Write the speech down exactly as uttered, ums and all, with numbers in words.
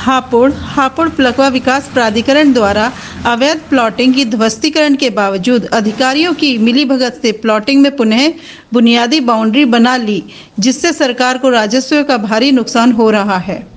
हापुड़ हापुड़ प्लकवा विकास प्राधिकरण द्वारा अवैध प्लॉटिंग की ध्वस्तीकरण के बावजूद अधिकारियों की मिलीभगत से प्लॉटिंग में पुनः बुनियादी बाउंड्री बना ली, जिससे सरकार को राजस्व का भारी नुकसान हो रहा है।